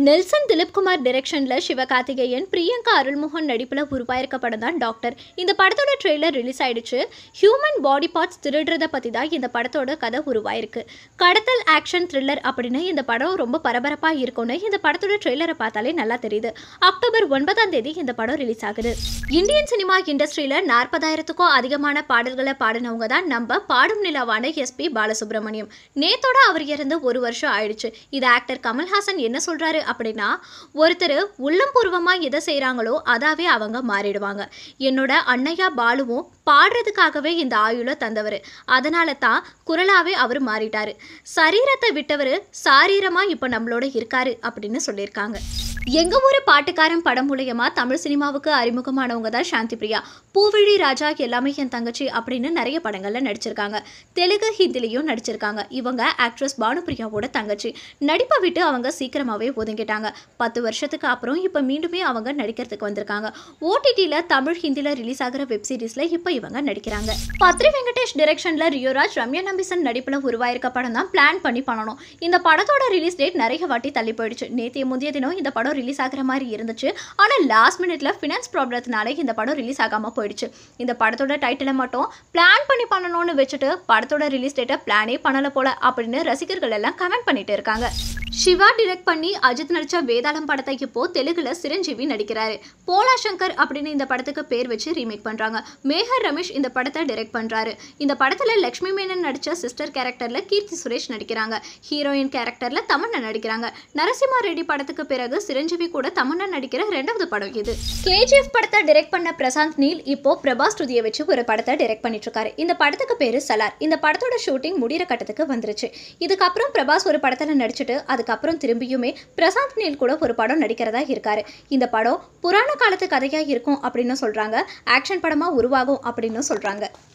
Nelson Dilipkumar டைரக்ஷன்ல சிவகார்த்திகேயன் பிரியங்கா அருள்மோகன் நடிப்புல உருவாயிருக்க படம் தான் டாக்டர். இந்த படத்தோட ட்ரெய்லர் ரிலீஸ் ஆயிடுச்சு. ஹியூமன் பாடி பார்ட்ஸ் திருடுறத பத்தி தான் இந்த படத்தோட கதை உருவாயிருக்கு. கடத்தல் ஆக்ஷன் த்ரில்லர் அப்படின்னு இந்த படம் ரொம்ப பரபரப்பா இருக்கும்னு இந்த படத்தோட ட்ரெய்லரை பார்த்தாலே நல்லா தெரியுது. அக்டோபர் 9 இந்த படம் ரிலீஸ் ஆகுது. இந்தியன் சினிமா இண்டஸ்ட்ரியில 40,000க்கும் அதிகமான பாடல்களை பாடினவங்க தான் நம்ம பாடும் நிலாவான எஸ்பி பாலசுப்ரமணியம். நேத்தோட அவர் இறந்து 1 வருஷம் ஆயிடுச்சு. இது ஆக்டர் கமல்ஹாசன் என்ன சொல்றாரு அப்படின்னா, ஒருத்தர் உள்ளம்பூர்வமா எதை செய்யறாங்களோ அதாவே அவங்க மாறிடுவாங்க. என்னோட அண்ணையா பாலுவும் பாடுறதுக்காகவே இந்த ஆயுள தந்தவர். அதனால தான் குரலாவே அவர் மாறிட்டாரு. சரீரத்தை விட்டவர் சாரீரமா இப்ப நம்மளோட இருக்காரு அப்படின்னு சொல்லியிருக்காங்க. எங்க ஊரு பாட்டுக்காரன் படம் மூலமா தமிழ் சினிமாவுக்கு அறிமுகமானவங்க தான் சாந்தி பிரியா. பூவிழி ராஜா, எல்லாமே என் தங்கச்சி அப்படின்னு நிறைய படங்கள்ல நடிச்சிருக்காங்க. தெலுங்கு, ஹிந்திலையும் நடிச்சிருக்காங்க. இவங்க ஆக்ட்ரஸ் பானுபிரியாவோட தங்கச்சி. நடிப்பை விட்டு அவங்க சீக்கிரமாவே ஒதுங்கிட்டாங்க. 10 வருஷத்துக்கு அப்புறம் இப்ப மீண்டுமே அவங்க நடிக்கிறதுக்கு வந்திருக்காங்க. ஓடிடில தமிழ், ஹிந்தில ரிலீஸ் ஆகிற வெப் சீரிஸ்ல இப்ப இவங்க நடிக்கிறாங்க. பத்ரி வெங்கடேஷ் டைரக்ஷன்ல ரியோராஜ், ரம்யா நம்பிசன் நடிப்புல உருவாயிருக்க படம் தான் பிளான் பண்ணி பண்ணணும். இந்த படத்தோட ரிலீஸ் டேட் நிறைய வாட்டி தள்ளி போயிடுச்சு. நேற்றைய முந்தைய தினம் இந்த படம் ரிலீஸ் ஆகிற மாதிரி இருந்துச்சு. ஆனா லாஸ்ட் மினிட்ல ஃபினான்ஸ் ப்ராப்ளத்தினால இந்த படம் ரிலீஸ் ஆகாம போயிடுச்சு. இந்த படத்தோட டைட்டிலை மட்டும் பிளான் பண்ணி பண்ணணும்னு வச்சுட்டு படத்தோட ரிலீஸ் டேட்டை பிளானே பண்ணல போல அப்படின்னு ரசிகர்கள் எல்லாம் கமெண்ட் பண்ணிட்டு இருக்காங்க. சிவா டைரக்ட் பண்ணி அஜித் நடிச்ச வேதாளம் படத்தை இப்போ தெலுங்குல சிரஞ்சீவி நடிக்கிறாரு. போலா சங்கர் அப்படின்னு இந்த படத்துக்கு பேர் வச்சு ரீமேக் பண்றாங்க. மேஹர் ரமேஷ் இந்த படத்தை டைரக்ட் பண்றாரு. இந்த படத்துல லட்சுமி மேனன் நடிச்ச சிஸ்டர் கேரக்டர்ல கீர்த்தி சுரேஷ் நடிக்கிறாங்க. ஹீரோயின் கேரக்டர்ல தமன்னா நடிக்கிறாங்க. நரசிம்மா ரெட்டி படத்துக்கு பிறகு சிரஞ்சீவி கூட தமன்னா நடிக்கிற 2வது படம் இது. கேஜிஎஃப் படத்தை டைரக்ட் பண்ண பிரசாந்த் நீல் இப்போ பிரபாஸ் ஸ்டுடியோ வச்சு ஒரு படத்தை டைரக்ட் பண்ணிட்டு இருக்காரு. இந்த படத்துக்கு பேரு சலார். இந்த படத்தோட ஷூட்டிங் முடிகிற கட்டத்துக்கு வந்துருச்சு. இதுக்கப்புறம் பிரபாஸ் ஒரு படத்துல நடிச்சுட்டு அதுக்கப்புறம் திரும்பியுமே பிரசாந்த் நீல் கூட ஒரு படம் நடிக்கிறதா இருக்காரு. இந்த படம் புராண காலத்து கதையா இருக்கும் அப்படின்னு சொல்றாங்க. ஆக்ஷன் படமா உருவாகும் அப்படின்னு சொல்றாங்க.